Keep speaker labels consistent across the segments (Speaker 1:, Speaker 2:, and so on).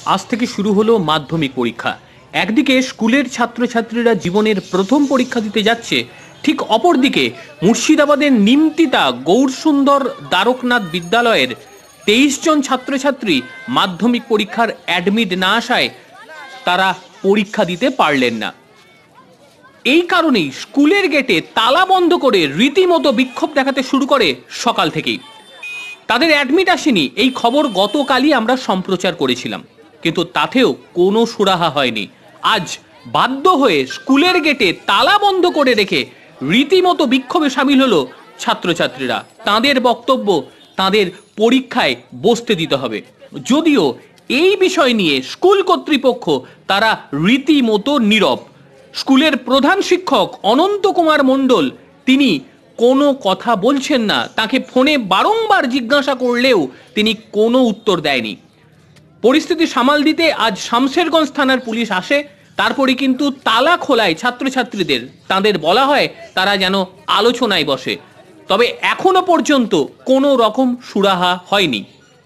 Speaker 1: আজ থেকে শুরু হলো মাধ্যমিক পরীক্ষা। একদিকে স্কুলের ছাত্রছাত্রীরা জীবনের প্রথম পরীক্ষা দিতে যাচ্ছে, ঠিক অপরদিকে মুর্শিদাবাদের নিমতিতা গৌরসুন্দর দ্বারকনাথ বিদ্যালয়ের 23 জন ছাত্রছাত্রী মাধ্যমিক পরীক্ষার অ্যাডমিট না আসায় তারা পরীক্ষা দিতে পারলেন না। এই কারণেই স্কুলের গেটে তালা বন্ধ করে রীতিমতো বিক্ষোভ দেখাতে শুরু করে সকাল থেকেই। তাদের অ্যাডমিট আসেনি এই খবর গতকালই আমরা সম্প্রচার করেছিলাম, কিন্তু তাতেও কোনো সুরাহা হয়নি। আজ বাধ্য হয়ে স্কুলের গেটে তালা বন্ধ করে রেখে রীতিমতো বিক্ষোভে সামিল হলো ছাত্রছাত্রীরা। তাদের বক্তব্য, তাদের পরীক্ষায় বসতে দিতে হবে। যদিও এই বিষয় নিয়ে স্কুল কর্তৃপক্ষ তারা রীতিমতো নীরব। স্কুলের প্রধান শিক্ষক অনন্ত কুমার মণ্ডল তিনি কোনো কথা বলছেন না। তাকে ফোনে বারংবার জিজ্ঞাসা করলেও তিনি কোনো উত্তর দেয়নি। পরিস্থিতি সামাল দিতে আজ শামশেরগঞ্জ থানার পুলিশ আসে, তারপরে কিন্তু তালা খোলায় ছাত্রছাত্রীদের। তাদের বলা হয় তারা যেন আলোচনায় বসে, তবে এখনো পর্যন্ত কোনো রকম সুরাহা হয়নি।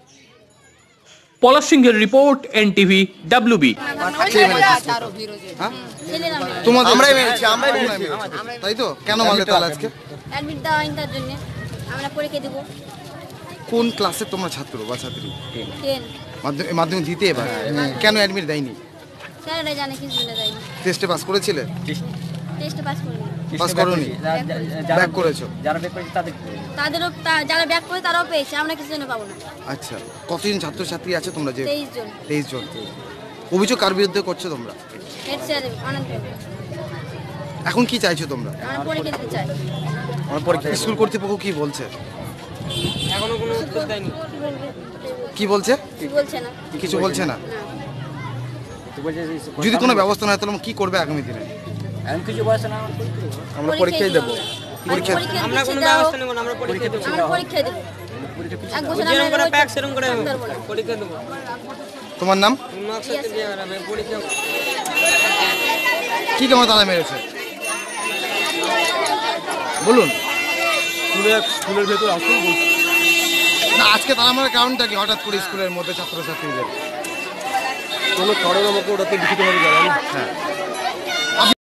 Speaker 1: পলাশ সিংহের রিপোর্ট, এনটিভি WB।
Speaker 2: তাই তো, কেন মারলে তাহলে আজকে?
Speaker 3: অ্যাডমিট দেওয়া হয়নি, তার জন্য আমরা পরীক্ষা দেব।
Speaker 2: কোন ক্লাসে তোমরা ছাত্র বা ছাত্রী?
Speaker 3: 10
Speaker 2: মাধ্যমিক দিতে এবার কেন অ্যাডমিট দেয়নি?
Speaker 3: স্যাররা জানে কিছু বলে দেয়নি।
Speaker 2: টেস্টে পাস করেছিলে?
Speaker 3: টেস্টে পাস করিনি।
Speaker 2: পাস করোনি? ব্যাক করেছো?
Speaker 4: যারা ব্যাক করেছে
Speaker 3: তাদেরও যারা ব্যাক করে তারাও পেয়েছে, আমরা কিছু জন্য পাবো না।
Speaker 2: আচ্ছা, কতজন ছাত্রছাত্রী আছে তোমরা? যে
Speaker 3: 23 জন।
Speaker 2: 23 জন। অভিযোগ কার বিরুদ্ধে করছো তোমরা?
Speaker 3: Head sir Anand.
Speaker 2: এখন কি চাইছো তোমরা?
Speaker 3: আমরা পরীক্ষা দিতে চাই।
Speaker 2: আমার পরীক্ষা স্কুল কর্তৃপক্ষ কি বলছে?
Speaker 4: এখনো কোনো উত্তর দেয়নি।
Speaker 2: কি বলছে?
Speaker 3: বলছে না,
Speaker 2: কিছু বলছে না।
Speaker 4: তো বলছে
Speaker 2: যদি কোনো ব্যবস্থা না হয় তাহলে কি করবে আগামী দিনে?
Speaker 4: আমি কিছু বলছে না,
Speaker 2: আমরা পরীক্ষাই দেব। পরীক্ষা
Speaker 4: আমরা কোনো ব্যবস্থা নেব না, আমরা পরীক্ষা দেব।
Speaker 3: আমরা পরীক্ষা দেব। এক বছর
Speaker 4: যেরকম করে
Speaker 3: আমরা
Speaker 4: প্যাক সেরকম করে পরীক্ষা দেব।
Speaker 2: তোমার নাম?
Speaker 4: মাকসাদ দিয়ে আমি পরীক্ষা।
Speaker 2: কি কেমন তালা মেরেছে বলুন?
Speaker 5: স্কুলের ভেতর আসুন বলছি।
Speaker 2: না, আজকে তালা মারার কারণটা কি হঠাৎ করে স্কুলের মধ্যে ছাত্রছাত্রীদের?
Speaker 5: কোনো কারণ আমাকে ওটাতে লিখিতভাবে জানান।
Speaker 2: হ্যাঁ।